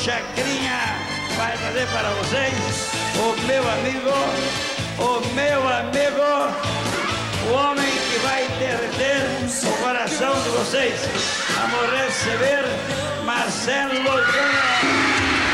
Chacrinha vai trazer para vocês o meu amigo, o homem que vai derreter o coração de vocês. Vamos receber Marcelo Júnior.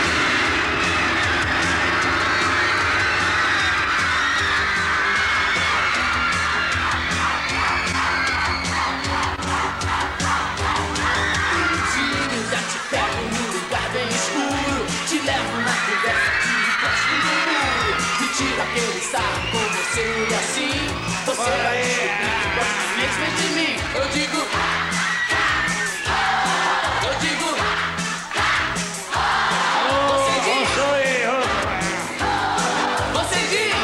Aquele sarro com você e assim você vai descobrir que gosta mesmo de mim. Eu digo você diz, você diz.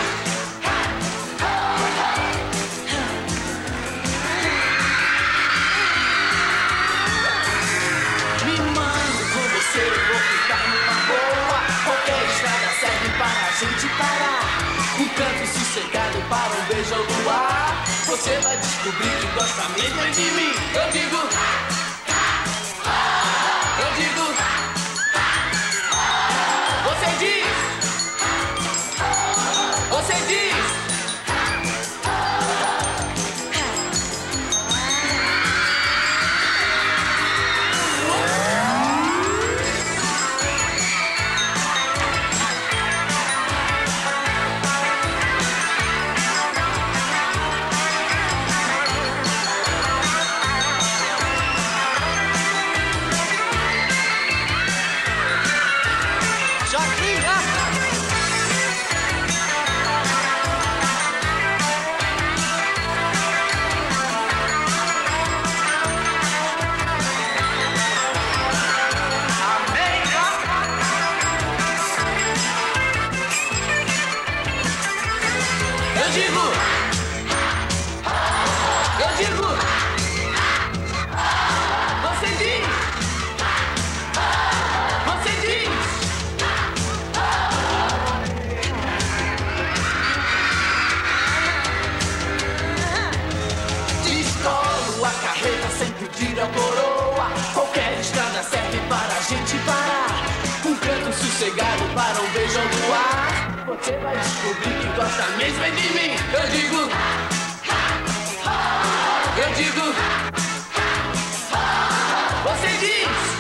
Me mando com você, eu vou ficar numa boa. Qualquer estrada serve para a gente parar. Um canto sossegado para um beijo ao luar. Você vai descobrir que gosta mesmo de mim. Eu digo você diz, você diz. Sem pedir a coroa, qualquer estrada serve para a gente parar. Um canto sossegado para um beijo ao luar. Você vai descobrir que gosta mesmo de mim. Eu digo você diz.